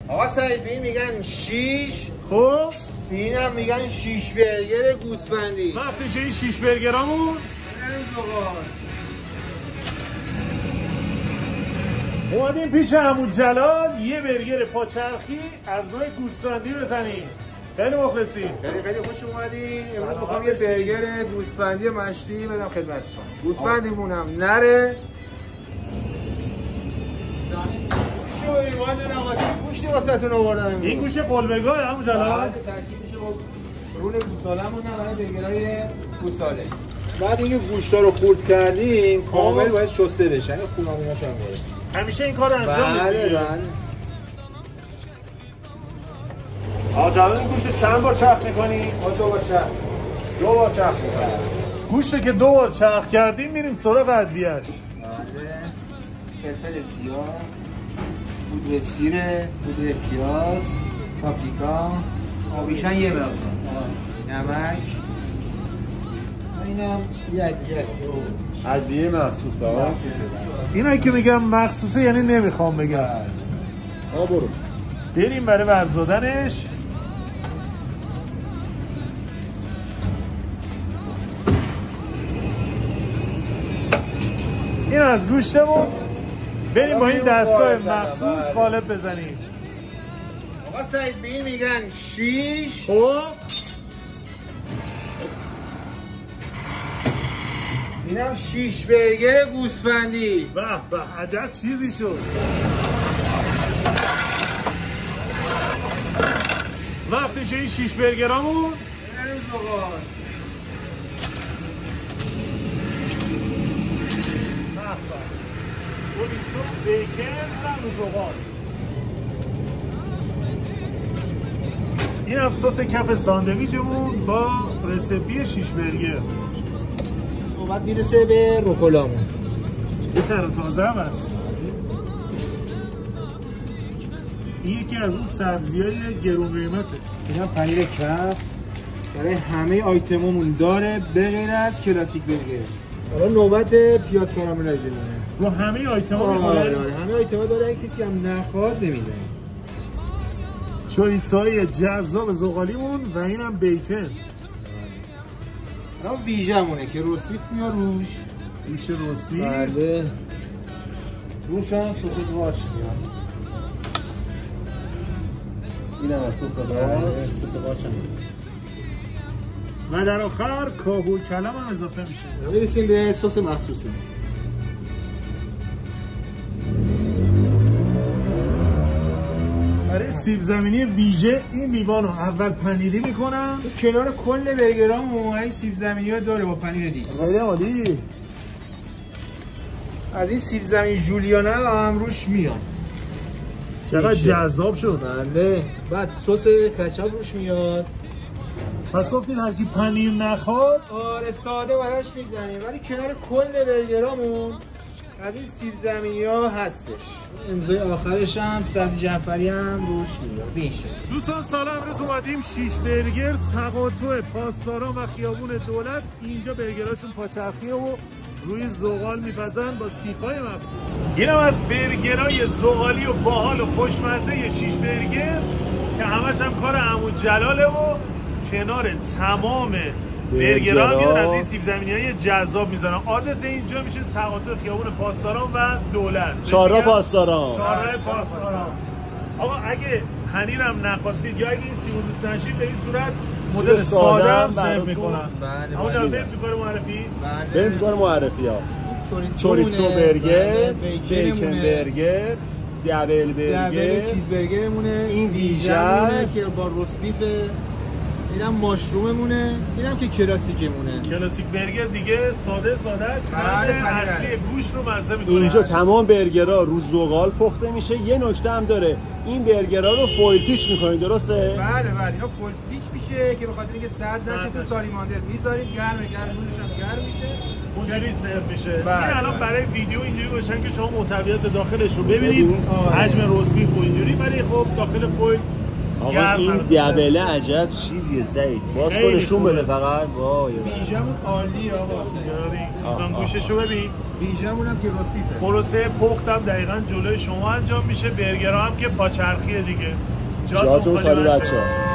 آقا سعید بین میگن شیش، خب اینم میگن شیش برگر گوسفندی. وقتش این شیش برگرامون اومدیم پیش عمو جلال یه برگر پاچرخی از نوع گوسفندی بزنیم. خیلی مخلصیم. خیلی خوش اومدی. امروز میخوام یه برگر گوسفندی مشتی بدم خدمتشون. گوسفندیمونم نره. شو ایوان نقاشی گوشتی واسهتون آوردم. این گوشه قلبگاه عمو جلال. ترکیب میشه با رول گوساله‌مون برای برگرای گوساله. بعد این گوشتا رو خورد کردیم کامل باید شسته بشه. این خوناموناش هم میاره. همیشه این کارو انجام میدید. بله. آقا جلال این گوشت چند بار چرخ می‌کنی؟ دو بار چرخ می‌کنم. گوشت که 2 بار چرخ کردیم میریم سراغ ادویه‌اش. بله. فلفل سیاه، پودر سیره، پودر پیاز، پاپریکا، آبیشن یه مقدار، نمک. اینم یه ادویه است. ادویه مخصوصه. اینایی که میگم مخصوصه یعنی نمیخوام بگم. برو. بریم برای ورزادنش. این از گوشتمون. بریم با این دستگاه مخصوص قالب بزنیم. آقا سعید بین میگن شیش. خب اینم شیش برگر گوسفندی. به به عجب چیزی شد. وقتش این شیش برگرامون. چوریزو، بیکن و روزوغال. این هم سس کف ساندویچمون با رسپی شیش برگر. بعد میرسه به روکولامون. چه تر و تازه هم هست. این یکی از اون سبزی‌های گرون قیمته. اینا پنیر کف برای همه آیتممون داره به غیر از کلاسیک برگر. حالا نوبت پیاز کاراملایزه مونه. رو همه آیتما میخوره؟ آره همه آیتما داره. کسی هم نخواد نمیزنه. چوریسای جذاب زغالیمون و اینم بیکن. حالا ویژمونه که روسبیف میاد روش. ریش روسبیف. بله. روش هم سس واش میاد. اینم از سس واش هم میاد. و در آخر کاهو کلم هم اضافه میشه. برسیم به سس مخصوصی. برای سیب زمینی ویژه این لیوان رو اول پنیری میکنم. کنار کل برگرامون این سیب زمینی ها داره با پنیر دیگه. خیلی عالی. از این سیب زمینی جولیانا هم روش میاد. چقدر جذاب شد. بله. بعد سس کچاپ روش میاد. پس گفتید هر کی پنیر نخواد آره ساده براش میزنیم، ولی کنار کل برگرامون از این سیب زمینی ها هستش. امضای آخرش هم سبزی جعفری هم روش میاد. میشه. دوستان سال امروز اومدیم شیش برگر تقاطع پاسداران و خیابون دولت. اینجا برگراشون پاچرخیه و روی زغال میپزن با سیخای مخصوص. اینم از برگرای زغالی و باحال و خوشمزه شیش برگر که همش هم کار عمو جلاله و کنار تمام برگرها میان از این سیب زمینی‌های جذاب میزنن. آدرس اینجا میشه تقاطع خیابون پاسداران و دولت. چهارراه پاسداران. چهارراه پاسداران. آقا اگه پنیرم نخواستید یا اگه این سیب دوست داشتید به این صورت مدل ساده هم سرو میکنن. آقا جان بریم تو کار معرفی. بریم تو کار معرفی ها. چوریزو برگر، بیکن برگر، دبل برگر، چیز برگرمونه. این ویژه است که با روسبیفه. اینم ماشروممونه. اینم که کلاسیکمونه. کلاسیک برگر دیگه ساده طعم اصلی گوشت رو مزه میکنه. اینجا تمام برگرها رو زغال پخته میشه. یه نکته هم داره، این برگرها رو فویل پیچ میکنید درسته؟ بله اینا فویل پیچ میشه که به خاطر اینکه سرد نشه تو سالیماندر میذارید گرم روزش هم گرم میشه اونجوری سرو میشه. این الان برای ویدیو اینجوری گوشن که شما محتویات داخلش رو ببینید، حجم روسبیف و اینجوری، ولی خب داخل فویل آقا این دبله عجب چیزیه سعید. باز کنشون بده فقط. وای ویژمون عالی آقا. میزان گوششو ببین. ویژمون هم که روست بیفه. پروسه پختم دقیقاً جلوی شما انجام میشه. برگرها هم که پاچرخیه دیگه. جاتون خالی بچه‌ها.